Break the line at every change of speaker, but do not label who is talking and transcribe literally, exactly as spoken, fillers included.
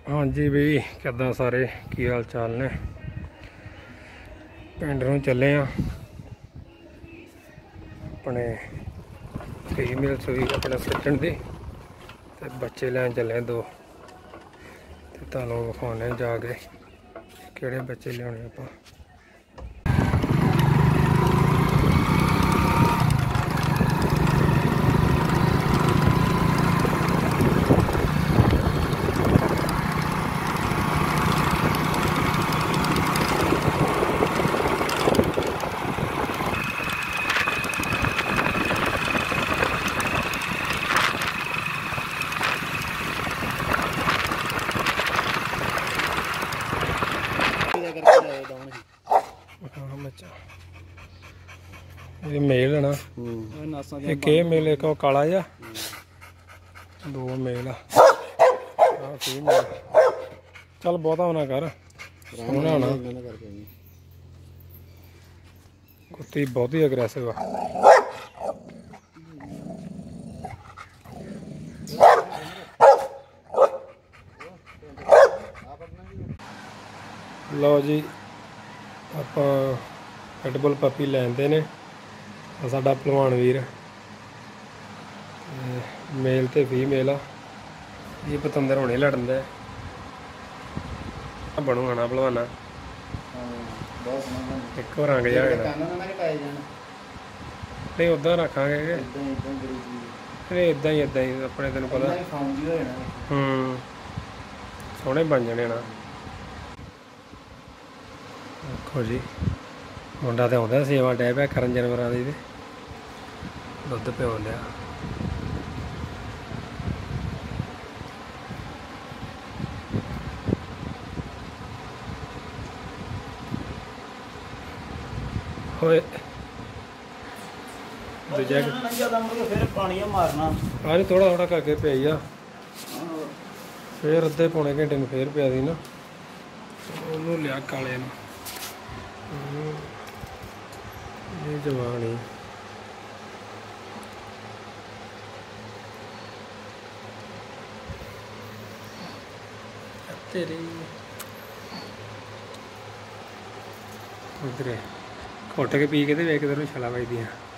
हाँ G B किदा सारे की हाल चाल ने। पिंड नूं चले आ अपने फीमेल सूई अपने सट्टन दी ते बच्चे लैन चले दो ते तुहानूं विखाने जाके किहड़े बच्चे लियाने आपां। ये मेल है ना, एक ये मेल एक काला जा दो मेल फीमेल। चल बहुता होना कर सोहना होना कुत्ती बहुत ही अग्रैसिव आ। लो जी आप पिटबुल पपी लैंदे ने साडा भलवान वीर मेल ते फीमेल आ। ये पतंदर होने लड़न दे बनू आना भलवाना एक हो रंग जा नहीं उदा रखांगे इदा ही इदा ही अपने तेन पता हम्म सोहने बन जाने ना। देखो जी मुंडा तो आउंदा सेवा डै पिया करन जानवरां दी दुद्ध पिओन लिया। होए दूजा पानी थोड़ा थोड़ा करके पियाई आ फिर अद्धे पौने घंटे में फिर पिया दी ना उन्होंने लिया काले ने ये जवान ही तेरी उधर घुट के पी के वेख इधर छला बजदियां।